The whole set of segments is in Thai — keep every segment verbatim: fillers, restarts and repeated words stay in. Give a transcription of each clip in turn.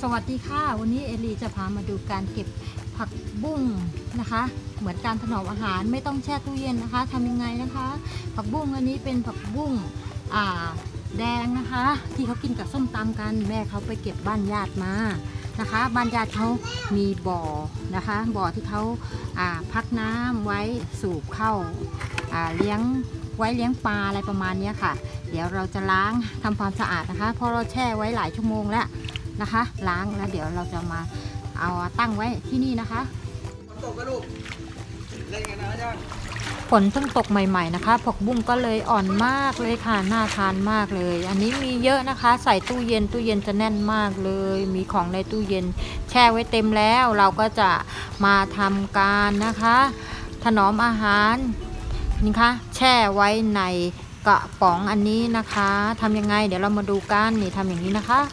สวัสดีค่ะวันนี้เอลีจะพามาดูการเก็บผักบุ้งนะคะเหมือนการถนอมอาหารไม่ต้องแช่ตู้เย็นนะคะทำยังไงนะคะผักบุ้งอันนี้เป็นผักบุ้งอ่าแดงนะคะที่เขากินกับส้มตำกันแม่เขาไปเก็บบ้านญาติมานะคะบ้านญาติเขามีบ่อนะคะบ่อที่เขาอ่าพักน้ำไว้สูบเข้าอ่าเลี้ยงไว้เลี้ยงปลาอะไรประมาณนี้ค่ะเดี๋ยวเราจะล้างทำความสะอาดนะคะเพราะเราแช่ไว้หลายชั่วโมงแล้วนะคะล้างแล้วเดี๋ยวเราจะมาเอาตั้งไว้ที่นี่นะคะฝนตกกระดูกเล่นกันนะจ๊ะฝนเพิ่งตกใหม่ๆนะคะผักบุ้งก็เลยอ่อนมากเลยค่ะน่าทานมากเลยอันนี้มีเยอะนะคะใส่ตู้เย็นตู้เย็นจะแน่นมากเลยมีของในตู้เย็นแช่ไว้เต็มแล้วเราก็จะมาทำการนะคะถนอมอาหารนี่ค่ะแช่ไว้ในกระป๋องอันนี้นะคะทำยังไงเดี๋ยวเรามาดูกันนี่ทำอย่างนี้นะคะ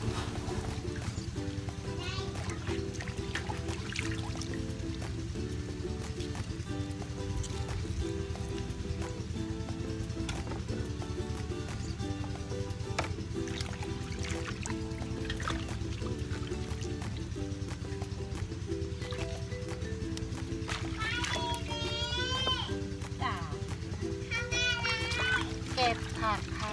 เก็บผักค่ะ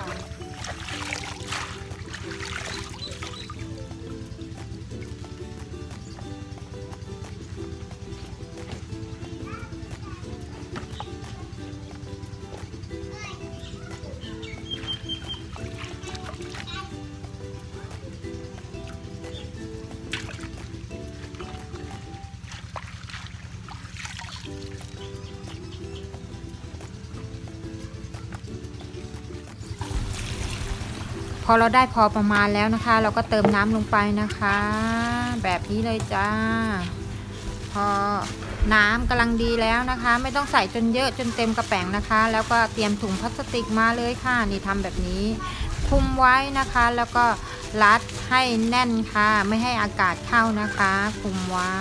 พอเราได้พอประมาณแล้วนะคะเราก็เติมน้ำลงไปนะคะแบบนี้เลยจ้าพอน้ำกำลังดีแล้วนะคะไม่ต้องใส่จนเยอะจนเต็มกระแป๋งนะคะแล้วก็เตรียมถุงพลาสติกมาเลยค่ะนี่ทำแบบนี้คลุมไว้นะคะแล้วก็รัดให้แน่นค่ะไม่ให้อากาศเข้านะคะคลุมไว้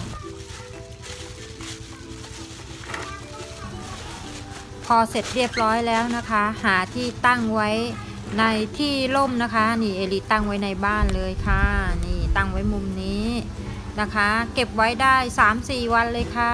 พอเสร็จเรียบร้อยแล้วนะคะหาที่ตั้งไว้ในที่ร่มนะคะนี่เอลิตั้งไว้ในบ้านเลยค่ะนี่ตั้งไว้มุมนี้นะคะเก็บไว้ได้ สามสี่ วันเลยค่ะ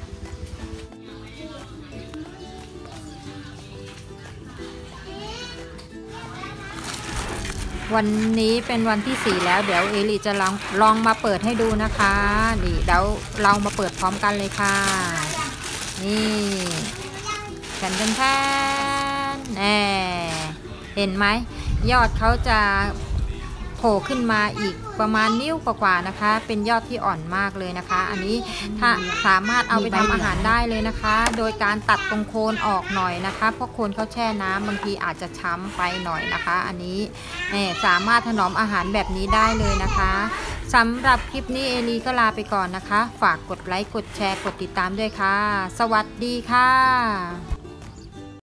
วันนี้เป็นวันที่สี่แล้วเดี๋ยวเอลิจะลองลองมาเปิดให้ดูนะคะนี่เดี๋ยวเรามาเปิดพร้อมกันเลยค่ะนี่แผ่นแผ่นแน่เห็นไหมยอดเขาจะโผล่ขึ้นมาอีกประมาณนิ้วกว่าๆนะคะเป็นยอดที่อ่อนมากเลยนะคะอันนี้ถ้าสามารถเอาไปทำอาหารได้เลยนะคะโดยการตัดตรงโคนออกหน่อยนะคะเพราะโคนเขาแช่น้ำบางทีอาจจะช้ำไปหน่อยนะคะอันนี้เนี่ยสามารถถนอมอาหารแบบนี้ได้เลยนะคะสำหรับคลิปนี้เอลีก็ลาไปก่อนนะคะฝากกดไลค์กดแชร์กดติดตามด้วยค่ะสวัสดีค่ะ